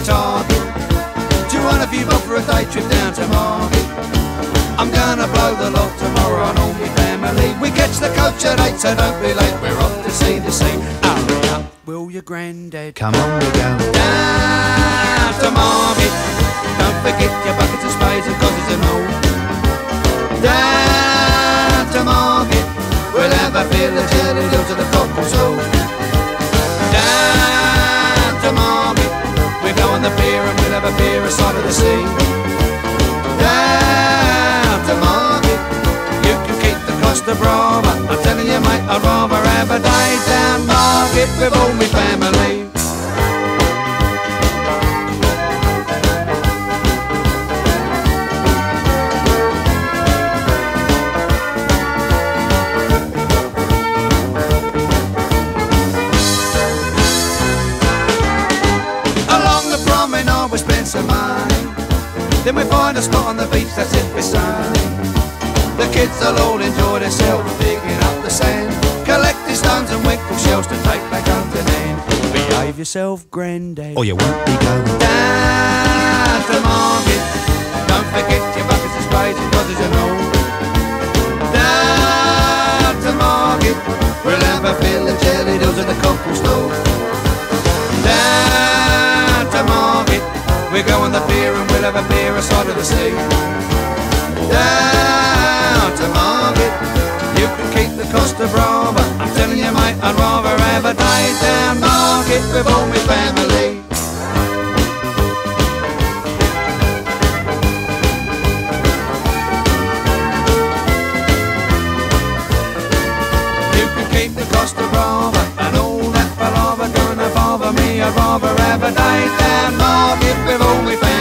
target. Do you want a few bob for a day trip down to market? I'm gonna blow the lot tomorrow on all my family. We catch the coach at 8, so don't be late, we're off to see the sea. Hurry up, will your granddad? Come on, we go down to market. Don't forget your buckets and spades and cottons and all. Down to market, we'll have a fill of jelly does at the cockle soul. Down to market, we go on the pier and we'll have a beer aside of the sea. Down to market, you can keep the Costa Brava. I'm telling you mate, I'd rather have a day down market with all my family. We spend some money, then we find a spot on the beach that's it for sunny. The kids will all enjoy themselves digging up the sand, collecting stones and winkle shells to take back home to Nan. Behave yourself, granddad, or you won't be going down to market. Don't forget your buckets and spades and brothers and all. Down to market, we'll have a fill of jelly does at the cockle store. Down to market, we go on the pier and we'll have a beer aside of the sea. Down to market, you can keep the Costa Brava. I'm telling you mate, I'd rather have a day down market with all my family. You can keep the Costa Brava and all that palaver gonna bother me. I'd rather have a day down market with all my family.